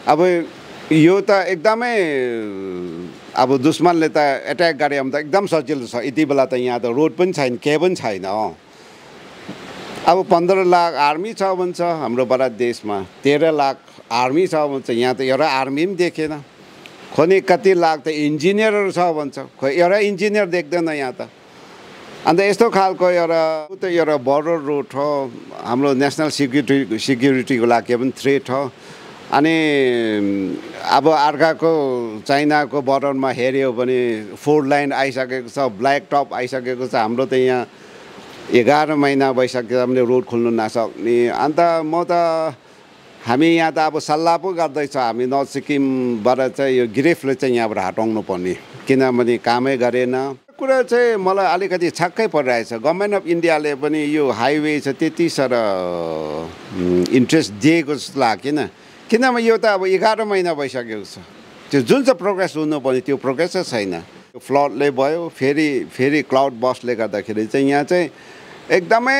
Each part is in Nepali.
अब यो त एकदमै अब दुश्मनले त एट्याक गरे भने त एकदम सजिलो छ। यति बेला त यहाँ त रोड पनि छैन, के पनि छैन। अब 15 लाख आर्मी छ भन्छ हाम्रो भारत देशमा, 13 लाख आर्मी छ भन्छ। यहाँ त एउटा आर्मी पनि देखेन। खोइ कति लाख त इन्जिनियरहरू छ भन्छ, खोइ एउटा इन्जिनियर देख्दैन यहाँ त। अन्त यस्तो खालको एउटा बर्डर रोड हो, हाम्रो नेसनल सिक्युरिटीको लागि पनि थ्रेट हो। अनि अब अर्काको चाइनाको बर्डरमा हेऱ्यो भने 4 लाइन आइसकेको छ, ब्ल्याक टप आइसकेको छ। हाम्रो त यहाँ 11 महिना भइसक्यो हामीले रोड खोल्नु नसक्ने। अन्त म त हामी यहाँ त अब सल्लाह पो गर्दैछ, हामी नर्थ सिक्किमबाट चाहिँ यो गिरिफले चाहिँ यहाँबाट हटाउनु पर्ने, किनभने कामै गरेन। कुरा चाहिँ मलाई अलिकति छक्कै परिरहेछ। गभर्मेन्ट अफ इन्डियाले पनि यो हाइवे चाहिँ त्यति साह्रो इन्ट्रेस्ट दिएको जस्तो लागेन, किनभने यो त अब 11 महिना भइसकेको छ। त्यो जुन चाहिँ प्रोग्रेस हुनुपर्ने त्यो प्रोग्रेस छैन। फ्लडले भयो, फेरि क्लाउड बस्टले गर्दाखेरि चाहिँ यहाँ चाहिँ एकदमै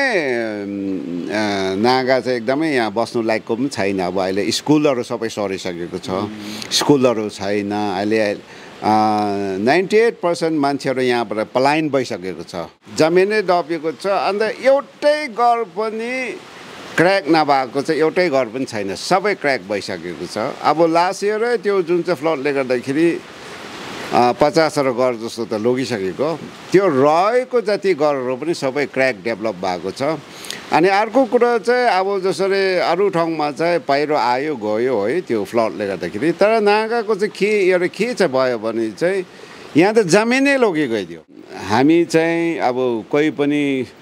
नागा चाहिँ एकदमै यहाँ बस्नु लायकको पनि छैन। अब अहिले स्कुलहरू सबै सरिसकेको छ, स्कुलहरू छैन। अहिले 98% मान्छेहरू यहाँबाट पलायन भइसकेको छ, जमिनै दबेको छ। अन्त एउटै घर पनि क्र्याक नभएको चाहिँ एउटै घर पनि छैन, सबै क्र्याक भइसकेको छ। अब लास्ट इयरै त्यो जुन चाहिँ फ्लडले गर्दाखेरि 50 घर जस्तो त लगिसकेको, त्यो रहेको जति घरहरू पनि सबै क्र्याक डेभलप भएको छ। अनि अर्को कुरा चाहिँ अब जसरी अरू ठाउँमा चाहिँ पहिरो आयो गयो है त्यो फ्लडले गर्दाखेरि, तर नागाको चाहिँ के चाहिँ भयो भने चाहिँ यहाँ त जमिनै लगी गइदियो। हामी चाहिँ अब कोही पनि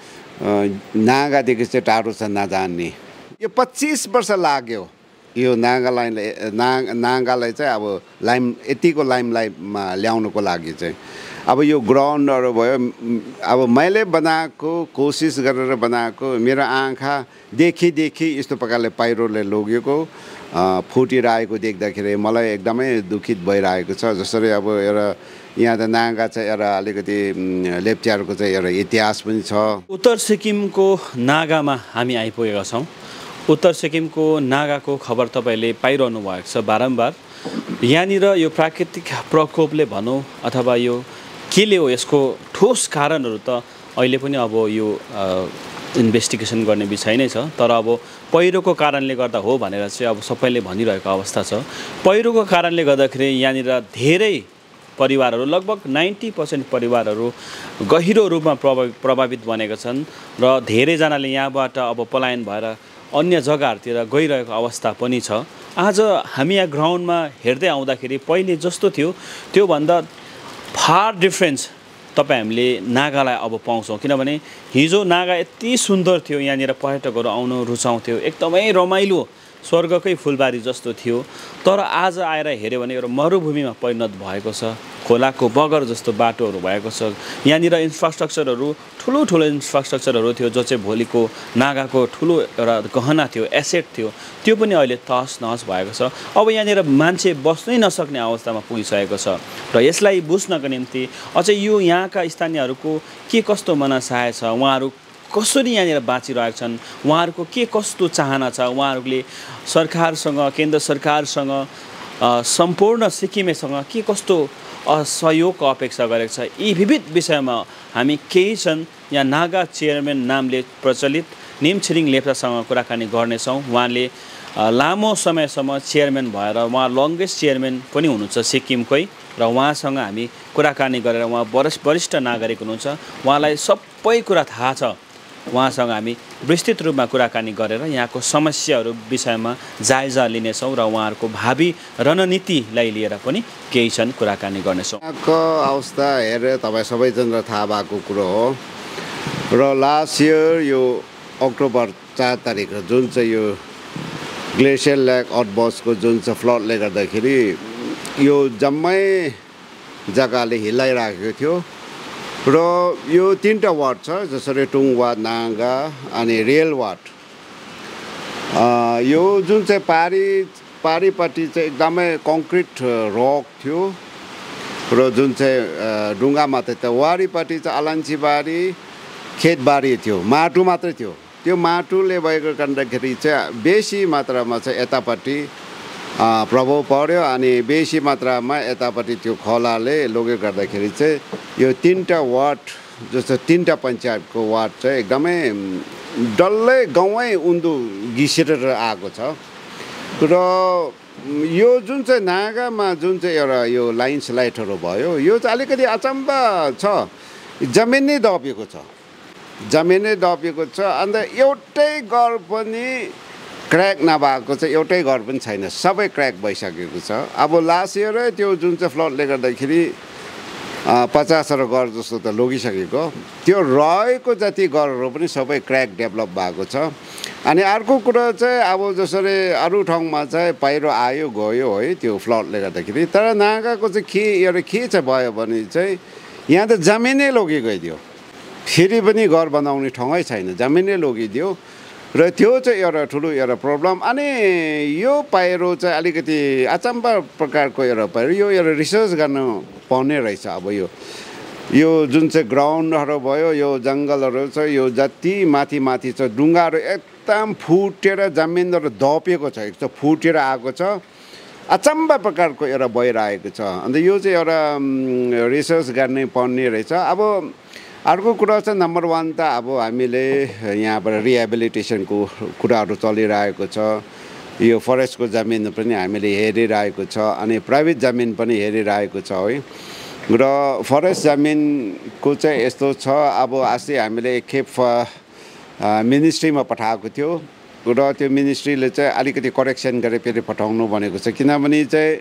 नागादेखि चाहिँ टाढो छ नजान्ने। यो 25 वर्ष लाग्यो यो नागालाई चाहिँ अब यतिको लाइमलाइटमा ल्याउनुको लागि चाहिँ। अब यो ग्राउन्डहरू भयो, अब मैले बनाएको कोसिस गरेर बनाएको, मेरो आँखा देखि यस्तो प्रकारले पहिरोले लगेको फुटिरहेको देख्दाखेरि मलाई एकदमै दुखित भइरहेको छ। जसरी अब एउटा यहाँ त नागा चाहिँ एउटा अलिकति लेप्चाहरूको चाहिँ एउटा इतिहास पनि छ। उत्तर सिक्किमको नागामा हामी आइपुगेका छौँ। उत्तर सिक्किमको नागाको खबर तपाईँले पाइरहनु भएको छ बारम्बार। यहाँनिर यो प्राकृतिक प्रकोपले भनौँ अथवा यो केले हो, यसको ठोस कारणहरू त अहिले पनि अब यो इन्भेस्टिगेसन गर्ने विषय नै छ। तर अब पहिरोको कारणले गर्दा हो भनेर चाहिँ अब सबैले भनिरहेको अवस्था छ। पहिरोको कारणले गर्दाखेरि यहाँनिर धेरै परिवारहरू, लगभग 90% परिवारहरू गहिरो रूपमा प्रभावित बनेका छन् र धेरैजनाले यहाँबाट अब पलायन भएर अन्य जग्गाहरूतिर गइरहेको अवस्था पनि छ। आज हामी यहाँ ग्राउन्डमा हेर्दै आउँदाखेरि पहिले जस्तो थियो त्योभन्दा फार डिफ्रेन्स तपाईँ हामीले नागालाई अब पाउँछौँ। किनभने हिजो नागा यति सुन्दर थियो, यहाँनिर पर्यटकहरू आउनु रुचाउँथ्यो, एकदमै रमाइलो स्वर्गकै फुलबारी जस्तो थियो। तर आज आएर हेऱ्यो भने एउटा मरुभूमिमा परिणत भएको छ। खोलाको बगर जस्तो बाटोहरू भएको छ। यहाँनिर इन्फ्रास्ट्रक्चरहरू ठुलो इन्फ्रास्ट्रक्चरहरू थियो, जो चाहिँ भोलिको नागाको ठुलो एउटा गहना थियो, एसेट थियो, त्यो पनि अहिले तहस नहस भएको छ। अब यहाँनिर मान्छे बस्नै नसक्ने अवस्थामा पुगिसकेको छ। र यसलाई बुझ्नको निम्ति अझै यो यहाँका स्थानीयहरूको के कस्तो मनसाय छ, उहाँहरू कसरी यहाँनिर बाँचिरहेका छन्, उहाँहरूको के कस्तो चाहना छ, उहाँहरूले सरकारसँग, केन्द्र सरकारसँग, सम्पूर्ण सिक्किमेसँग के कस्तो सहयोगको अपेक्षा गरेको छ, यी विविध विषयमा हामी केही छन् यहाँ नागा चेयरम्यान नामले प्रचलित निम छिरिङ लेप्चासँग कुराकानी गर्नेछौँ। उहाँले लामो समयसम्म चेयरम्यान भएर उहाँ लङ्गेस्ट चेयरम्यान पनि हुनुहुन्छ सिक्किमकै, र उहाँसँग हामी कुराकानी गरेर, उहाँ वरिष्ठ नागरिक हुनुहुन्छ, उहाँलाई सबै कुरा थाहा छ। उहाँसँग हामी विस्तृत रूपमा कुराकानी गरेर यहाँको समस्याहरू विषयमा जायजा लिनेछौँ र उहाँहरूको भावी रणनीतिलाई लिएर पनि केही छन् कुराकानी गर्नेछौँ। यहाँको अवस्था हेरेर तपाईँ सबैजना थाहा भएको कुरो हो। र लास्ट इयर यो अक्टोबर 4 तारिक जुन चाहिँ यो ग्लेसियर लेक आउटबर्स्टको जुन चाहिँ फ्लडले गर्दाखेरि यो जम्मै जग्गाले हिलाइरहेको थियो। र यो 3टा वार्ड छ, जसरी टुङ वार्ड, नागा अनि रेल वार्ड। यो जुन चाहिँ पारीपट्टि चाहिँ एकदमै कङ्क्रिट रक थियो र जुन चाहिँ ढुङ्गा मात्रै थियो। वारीपट्टि चाहिँ अलैँचीबारी, खेतबारी थियो, माटो मात्रै थियो। त्यो माटोले भएको कारणखेरि चाहिँ बेसी मात्रामा चाहिँ यतापट्टि प्रभाव पर्यो अनि बेसी मात्रामा यतापट्टि त्यो खोलाले लगे गर्दाखेरि चाहिँ यो 3टा वार्ड जस्तो 3टा पञ्चायतको वार्ड चाहिँ एकदमै डल्लै गाउँै उन्दु घिसेर आएको छ र यो जुन चाहिँ नागामा जुन चाहिँ एउटा यो ल्यान्डस्लाइडहरू भयो यो चाहिँ अलिकति अचम्म छ जमिन नै दबिएको छ अन्त एउटै घर पनि क्र्याक नभएको चाहिँ एउटै घर पनि छैन सबै क्र्याक भइसकेको छ अब लास्ट इयरै त्यो जुन चाहिँ फ्लडले गर्दाखेरि 50 घर जस्तो त लगिसकेको त्यो रहेको जति घरहरू पनि सबै क्र्याक डेभलप भएको छ अनि अर्को कुरा चाहिँ अब जसरी अरू ठाउँमा चाहिँ पहिरो आयो गयो है त्यो फ्लडले गर्दाखेरि तर नागाको चाहिँ के चाहिँ भयो भने चाहिँ यहाँ त जमिनै लगिगइदियो फेरि पनि घर बनाउने ठाउँै छैन जमिनै लगिदियो र त्यो चाहिँ एउटा ठुलो एउटा प्रब्लम अनि यो पहिरो चाहिँ अलिकति अचम्म प्रकारको एउटा पहिरो यो एउटा रिसर्च गर्नु पर्ने रहेछ अब यो जुन चाहिँ ग्राउन्डहरू भयो यो जङ्गलहरू छ यो जति माथि छ डुङ्गाहरू एकदम फुटेर जमिनहरू दपेको छ एक त फुटेर आएको छ अचम्म प्रकारको एउटा भइरहेको छ अन्त यो चाहिँ एउटा रिसर्च गर्ने पर्ने रहेछ अब अर्को कुरा चाहिँ नम्बर 1 त अब हामीले यहाँबाट रिहेबिलिटेसनको कुराहरू चलिरहेको छ यो फरेस्टको जमिन पनि हामीले हेरिरहेको छ अनि प्राइभेट जमिन पनि हेरिरहेको छ है र फरेस्ट जमिनको चाहिँ यस्तो छ अब अस्ति हामीले एकखेप मिनिस्ट्रीमा पठाएको थियो र त्यो मिनिस्ट्रीले चाहिँ अलिकति करेक्सन गरेर फेरि पठाउनु भनेको छ किनभने चाहिँ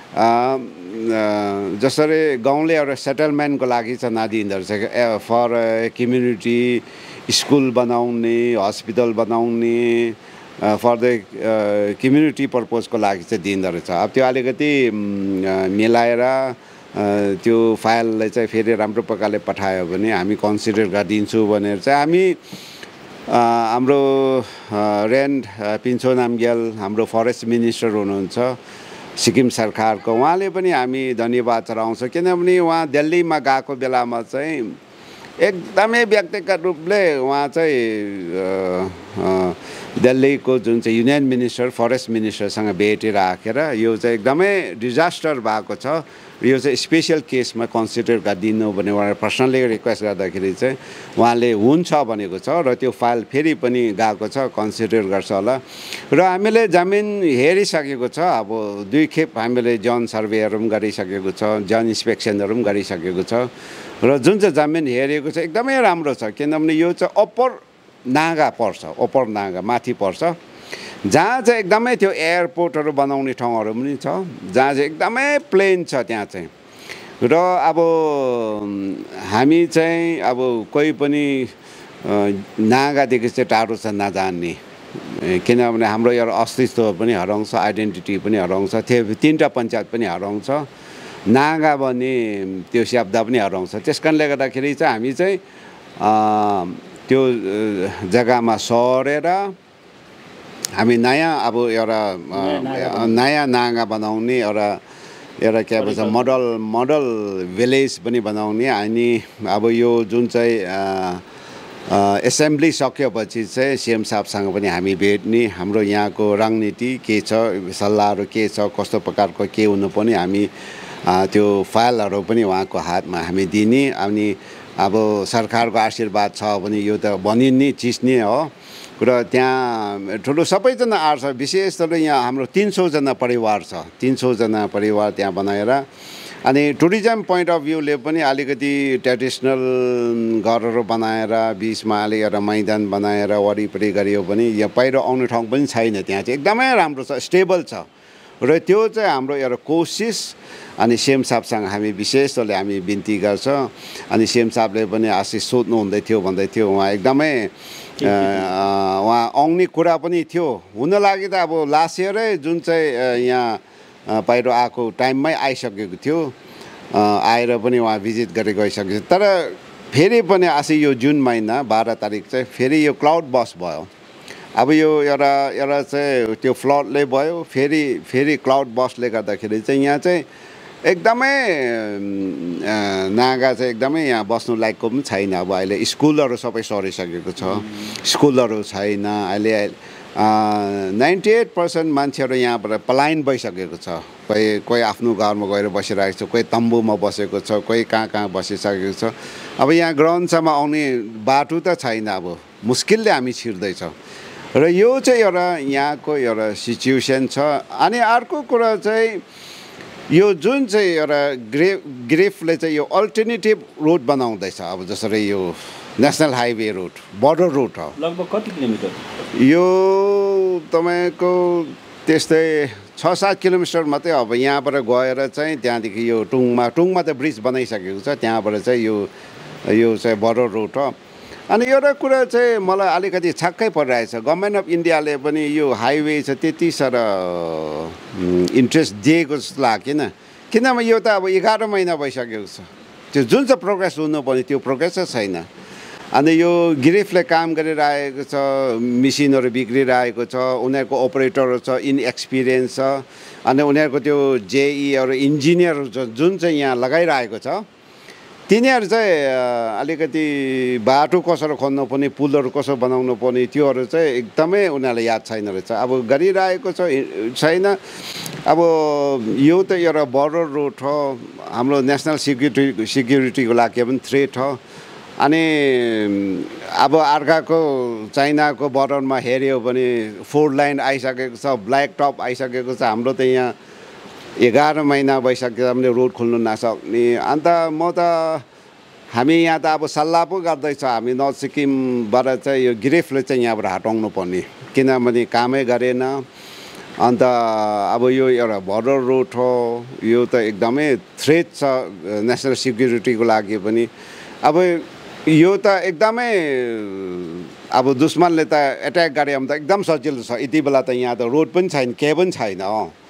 जसरी गाउँले सेटलमेन्टको लागि चाहिँ नदिँदो रहेछ फर कम्युनिटी स्कुल बनाउने हस्पिटल बनाउने फर द कम्युनिटी पर्पजको लागि चाहिँ दिँदो रहेछ अब त्यो अलिकति मिलाएर त्यो फाइललाई चाहिँ फेरि राम्रो प्रकारले पठायो भने हामी कन्सिडर गरिदिन्छु भनेर चाहिँ हामी हाम्रो रेन्ड पिन्छो नामग्याल हाम्रो फरेस्ट मिनिस्टर हुनुहुन्छ सिक्किम सरकारको उहाँले पनि हामी धन्यवाद चढाउँछ किनभने उहाँ दिल्लीमा गएको बेलामा चाहिँ एकदमै व्यक्तिगत रूपले उहाँ चाहिँ दिल्लीको जुन चाहिँ युनियन मिनिस्टर फरेस्ट मिनिस्टरसँग भेटेर राखेर यो चाहिँ एकदमै डिजास्टर भएको छ यो चाहिँ स्पेशल केसमा कन्सिडर गरिदिनु भने उहाँले पर्सनली रिक्वेस्ट गर्दाखेरि चाहिँ उहाँले हुन्छ भनेको छ र त्यो फाइल फेरि पनि गएको छ कन्सिडर गर्छ होला र हामीले जमिन हेरिसकेको छ अब 2 खेप हामीले जन सर्वेहरू पनि गरिसकेको छ जन इन्स्पेक्सनहरू पनि गरिसकेको छ र जुन चाहिँ जमिन हेरेको छ एकदमै राम्रो छ किनभने यो चाहिँ अप्पर नागा पर्छ अप्पर नागा माथि पर्छ जहाँ चाहिँ एकदमै त्यो एयरपोर्टहरू बनाउने ठाउँहरू पनि छ जहाँ चाहिँ एकदमै प्लेन छ त्यहाँ चाहिँ र अब हामी चाहिँ अब कोही पनि नागादेखि चाहिँ टाढो छ नजान्ने किनभने हाम्रो एउटा अस्तित्व पनि हराउँछ आइडेन्टिटी पनि हराउँछ त्यो 3टा पञ्चायत पनि हराउँछ नागा भन्ने त्यो शब्द पनि हराउँछ त्यस कारणले गर्दाखेरि चाहिँ हामी चाहिँ त्यो जग्गामा सरेर हामी नयाँ अब एउटा नयाँ नागा बनाउने एउटा के भन्छ मोडल भिलेज पनि बनाउने अनि अब यो जुन चाहिँ एसेम्ब्ली सकेपछि चाहिँ सीएम साहबसँग पनि हामी भेट्ने हाम्रो यहाँको रणनीति के छ सल्लाहहरू के छ कस्तो प्रकारको के हुनुपर्ने हामी त्यो फाइलहरू पनि उहाँको हातमा हामी दिने अनि अब सरकारको आशीर्वाद छ भने यो त बनिने चिज नै हो र त्यहाँ ठुलो सबैजना आएर छ विशेष गरी यहाँ हाम्रो 300 जना परिवार छ 300 जना परिवार त्यहाँ बनाएर अनि टुरिज्म पोइन्ट अफ भ्यूले पनि अलिकति ट्रेडिसनल घरहरू बनाएर बिचमा अलि एउटा मैदान बनाएर वरिपरि गरियो भने यहाँ पहिरो आउने ठाउँ पनि छैन त्यहाँ चाहिँ एकदमै राम्रो छ स्टेबल छ र त्यो चाहिँ हाम्रो एउटा कोसिस अनि सीएम साहबसँग हामी विशेष तौरले हामी बिन्ती गर्छ अनि सीएम साहबले पनि आशिष सोध्नु हुँदै थियो भन्दै थियो उहाँ एकदमै उहाँ आउने कुरा पनि थियो हुन लागि त अब लास्ट इयरै जुन चाहिँ यहाँ पहिरो आएको टाइममै आइसकेको थियो आएर पनि उहाँ भिजिट गरेर गइसकेको थियो तर फेरि पनि आशी यो जुन महिना 12 तारिक चाहिँ फेरि यो क्लाउड बस्ट भयो अब यो एउटा चाहिँ त्यो फ्लडले भयो फेरि क्लाउड बस्टले गर्दाखेरि चाहिँ यहाँ चाहिँ एकदमै नागा चाहिँ एकदमै यहाँ बस्नु लायकको पनि छैन अब अहिले स्कुलहरू सबै सरिसकेको छ स्कुलहरू छैन अहिले 98% मान्छेहरू यहाँबाट पलायन भइसकेको छ। कोही आफ्नो घरमा गएर बसिरहेको छ, कोही तम्बुमा बसेको छ, कोही कहाँ बसिसकेको छ। अब यहाँ ग्राउन्डसम्म आउने बाटो त छैन, अब मुस्किलले हामी छिर्दैछौँ र यो चाहिँ एउटा यहाँको एउटा सिचुएसन छ। अनि अर्को कुरा चाहिँ यो जुन चाहिँ एउटा ग्रिफले चाहिँ यो अल्टरनेटिभ रोड बनाउँदैछ। अब जसरी यो national highway road border road हो, लगभग कति किलोमिटर? यो तपाईँको त्यस्तै 6-7 किलोमिटर मात्रै। अब यहाँबाट गएर चाहिँ त्यहाँदेखि यो टुङमा त ब्रिज बनाइसकेको छ, त्यहाँबाट चाहिँ यो चाहिँ बर्डर रोड हो। अनि एउटा कुरा चाहिँ मलाई अलिकति छक्कै परिरहेछ, गभर्मेन्ट अफ इन्डियाले पनि यो हाइवे चाहिँ त्यति साह्रो इन्ट्रेस्ट दिएको जस्तो लागेन। किनभने यो त अब 11 महिना भइसकेको छ, त्यो जुन चाहिँ प्रोग्रेस हुनुपर्ने त्यो प्रोग्रेस चाहिँ छैन। अनि यो गिरिफले काम गरिरहेको छ, मिसिनहरू बिग्रिरहेको छ, उनीहरूको अपरेटरहरू छ इनएक्सपिरियन्स छ, अनि उनीहरूको त्यो जेईहरू इन्जिनियरहरू जुन चाहिँ यहाँ लगाइरहेको छ तिनीहरू चाहिँ अलिकति बाटो कसरी खन्नु पर्ने, पुलहरू कसो बनाउनु पर्ने त्योहरू चाहिँ एकदमै उनीहरूलाई याद छैन रहेछ। अब गरिरहेको छैन। अब यो त एउटा बर्डर रोड हो, हाम्रो नेसनल सिक्युरिटीको लागि पनि थ्रेट हो। अनि अब अर्काको चाइनाको बर्डरमा हेऱ्यो भने 4 लाइन आइसकेको छ, ब्ल्याक टप आइसकेको छ। हाम्रो त यहाँ 11 महिना भइसक्यो हामीले रोड खोल्नु नसक्ने। अन्त हामी यहाँ त अब सल्लाह पो गर्दैछ, हामी नर्थ सिक्किमबाट चाहिँ यो गिरिफले चाहिँ यहाँबाट हटाउनु पर्ने, किनभने कामै गरेन। अन्त अब यो एउटा बर्डर रोड हो, यो त एकदमै थ्रेट छ नेसनल सिक्युरिटीको लागि पनि। अब यो त एकदमै अब दुश्मनले त एट्याक गरे भने त एकदम सजिलो छ। यति बेला त यहाँ त रोड पनि छैन, केही पनि छैन।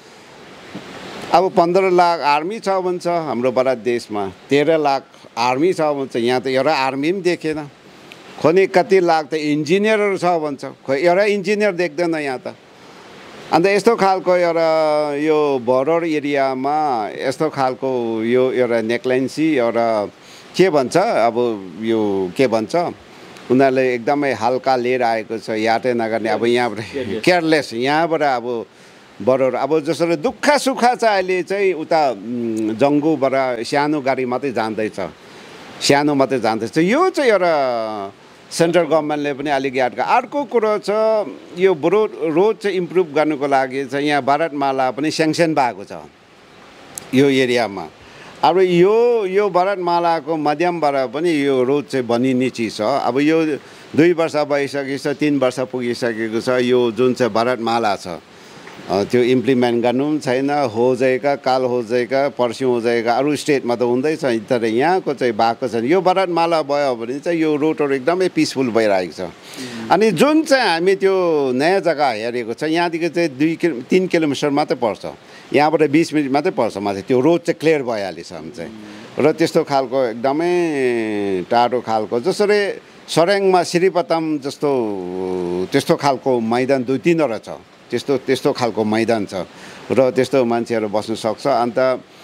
अब 15 लाख आर्मी छ भन्छ हाम्रो भारत देशमा, 13 लाख आर्मी छ भन्छ। यहाँ त एउटा आर्मी पनि देखेन। खोइ कति लाख त इन्जिनियरहरू छ भन्छ, खोइ एउटा इन्जिनियर देख्दैन यहाँ त। अन्त यस्तो खालको एउटा यो बर्डर एरियामा यस्तो खालको यो एउटा नेक्लेन्सी एउटा के भन्छ, अब यो के भन्छ, उनीहरूले एकदमै हल्का लिएर आएको छ, यादै नगर्ने। अब यहाँबाट केयरलेस, यहाँबाट अब बर्डर अब जसरी दुःख सुख चाहिँ अहिले चाहिँ उता जङ्गुबाट सानो गाडी मात्रै जाँदैछ, सानो मात्रै जाँदैछ। यो चाहिँ एउटा सेन्ट्रल गभर्मेन्टले पनि अलिक याद गर। अर्को कुरो छ, यो रोड चाहिँ इम्प्रुभ गर्नुको लागि चाहिँ यहाँ भारतमाला पनि स्याङ्सन भएको छ यो एरियामा। अब यो भारतमालाको माध्यमबाट पनि यो रोड चाहिँ बनिने चिज छ। अब यो 2 वर्ष भइसकेको छ, 3 वर्ष पुगिसकेको छ। यो जुन चाहिँ भारतमाला छ त्यो इम्प्लिमेन्ट गर्नु पनि छैन। हो जाएगा, काल हो जाएगा, पर्सियों हो जाएगा, अरू स्टेटमा त हुँदैछ, तर यहाँको चाहिँ भएको छैन। यो भारतमाला भयो भने चाहिँ यो रोडहरू एकदमै पिसफुल भइरहेको छ। अनि जुन चाहिँ हामी त्यो नयाँ जग्गा हेरेको छ, यहाँदेखि चाहिँ 3 किलोमिटर मात्रै पर्छ, यहाँबाट 20 मिनट मात्रै पर्छ माथि, त्यो रोड चाहिँ क्लियर भइहालेछ हामी चाहिँ। र त्यस्तो खालको एकदमै टाढो खालको, जसरी सरेङमा श्रीपतम जस्तो त्यस्तो खालको मैदान 2-3वटा छ, त्यस्तो खालको मैदान छ र त्यस्तो मान्छेहरू बस्न सक्छ। अन्त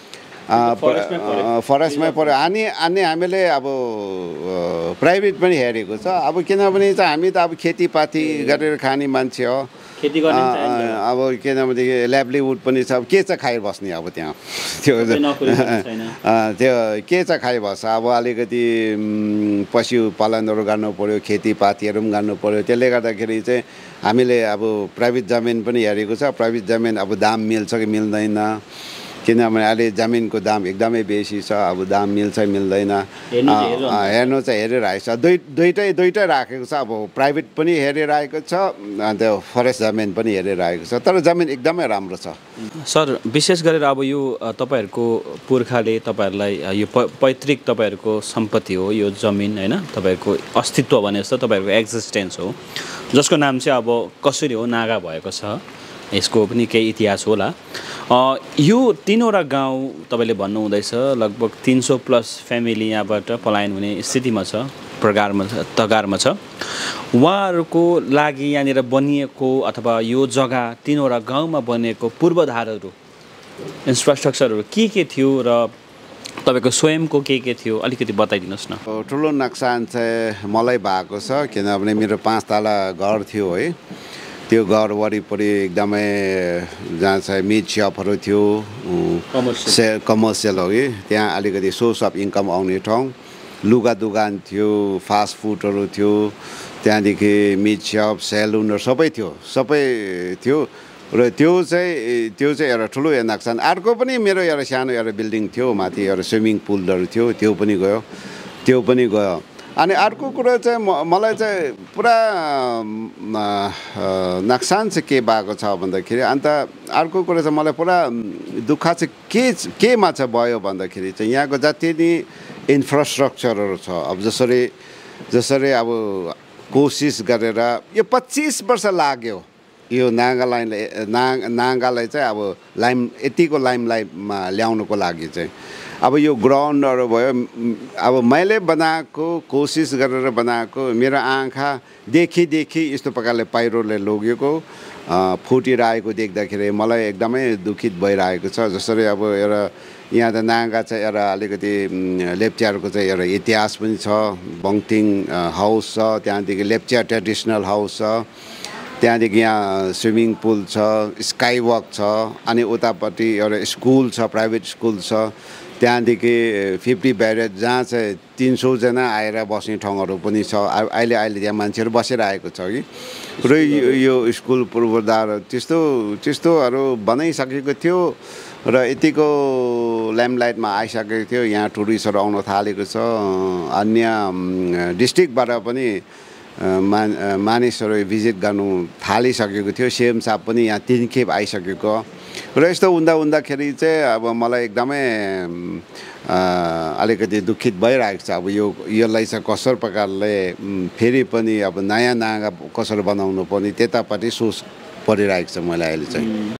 फरेस्टमै पऱ्यो। अनि हामीले अब प्राइभेट पनि हेरेको छ। अब किनभने चाहिँ हामी त अब खेतीपाती गरेर खाने मान्छे हो, खेती गर्ने अब किनभने लाइभलीहुड पनि छ। अब के चाहिँ खाइबस्ने अब त्यहाँ त्यो के चाहिँ खाइबस्छ। अब अलिकति पशुपालनहरू गर्नु पऱ्यो, खेतीपातीहरू पनि गर्नु पऱ्यो। त्यसले गर्दाखेरि चाहिँ हामीले अब प्राइभेट जमिन पनि हेरेको छ। प्राइभेट जमिन अब दाम मिल्छ कि मिल्दैन, किनभने अहिले जमिनको दाम एकदमै बेसी छ। अब दाम मिल्छ मिल्दैन हेर्नु चाहिँ हेरिरहेको छ। दुइटै राखेको छ। अब प्राइभेट पनि हेरिरहेको छ, अन्त फरेस्ट जमिन पनि हेरिरहेको छ। तर जमिन एकदमै राम्रो छ। सर, विशेष गरेर अब यो तपाईँहरूको पुर्खाले तपाईँहरूलाई यो पैतृक तपाईँहरूको सम्पत्ति हो यो जमिन, होइन? तपाईँहरूको अस्तित्व भने जस्तो तपाईँहरूको एक्जिस्टेन्स हो, जसको नाम चाहिँ अब कसरी हो नागा भएको छ। यसको पनि केही इतिहास होला। यो 3वटा गाउँ तपाईँले भन्नुहुँदैछ लगभग 300+ फ्यामिली यहाँबाट पलायन हुने स्थितिमा छ, तगारमा छ। उहाँहरूको लागि यहाँनिर बनिएको अथवा यो जग्गा 3वटा गाउँमा बनिएको पूर्वाधारहरू, इन्फ्रास्ट्रक्चरहरू के थियो र तपाईँको स्वयंको के थियो, अलिकति बताइदिनुहोस् न। ठुलो नक्सान चाहिँ मलाई भएको छ, किनभने मेरो 5 तला घर थियो है। त्यो घर वरिपरि एकदमै जहाँ चाहिँ मिट सपहरू थियो, कमर्सियल हो कि त्यहाँ अलिकति सोर्स अफ इन्कम आउने ठाउँ, लुगा दोकान थियो, फास्ट फुडहरू थियो, त्यहाँदेखि मिट सप, सेलुनहरू सबै थियो र त्यो चाहिँ एउटा ठुलो नोक्सान। अर्को पनि मेरो एउटा सानो एउटा बिल्डिङ थियो, माथि एउटा स्विमिङ पुलहरू थियो, त्यो पनि गयो। अनि अर्को कुरा चाहिँ मलाई चाहिँ पुरा नोक्सान चाहिँ के भएको छ भन्दाखेरि, अन्त अर्को कुरा चाहिँ मलाई पुरा दुःख चाहिँ केमा चाहिँ भयो भन्दाखेरि चाहिँ यहाँको जति नि इन्फ्रास्ट्रक्चरहरू छ, अब जसरी अब कोसिस गरेर यो 25 वर्ष लाग्यो यो नागालाई चाहिँ अब यतिको लाइमलाइटमा ल्याउनुको लागि चाहिँ। अब यो ग्राउन्डहरू भयो, अब मैले बनाएको कोसिस गरेर बनाएको मेरो आँखा देखि यस्तो प्रकारले पहिरोले लग्यो फुटिरहेको देख्दाखेरि मलाई एकदमै दुखित भइरहेको छ। जसरी अब एउटा यहाँ त नागा चाहिँ एउटा अलिकति लेप्चाहरूको चाहिँ एउटा इतिहास पनि छ, बङथिङ हाउस छ, त्यहाँदेखि लेप्चा ट्रेडिसनल हाउस छ, त्यहाँदेखि यहाँ स्विमिङ पुल छ, स्काई वक छ, अनि उतापट्टि एउटा स्कुल छ, प्राइभेट स्कुल छ, त्यहाँदेखि 50 ब्यारेज जहाँ चाहिँ 300 जना आएर बस्ने ठाउँहरू पनि छ। अहिले त्यहाँ मान्छेहरू बसिरहेको छ कि। र यो स्कुल पूर्वाधार त्यस्तोहरू बनाइसकेको थियो र यतिको ल्याम्पलाइटमा आइसकेको थियो। यहाँ टुरिस्टहरू आउन थालेको छ, अन्य डिस्ट्रिक्टबाट पनि मानिसहरू भिजिट गर्नु थालिसकेको थियो। सिएम साहब पनि यहाँ 3 खेप आइसकेको र यस्तो हुँदाखेरि चाहिँ अब मलाई एकदमै अलिकति दुखित भइरहेको छ। अब यसलाई चाहिँ कसरी प्रकारले फेरि पनि अब नयाँ नागा कसरी बनाउनु पर्ने त्यतापट्टि सोच परिरहेको छ मलाई अहिले चाहिँ।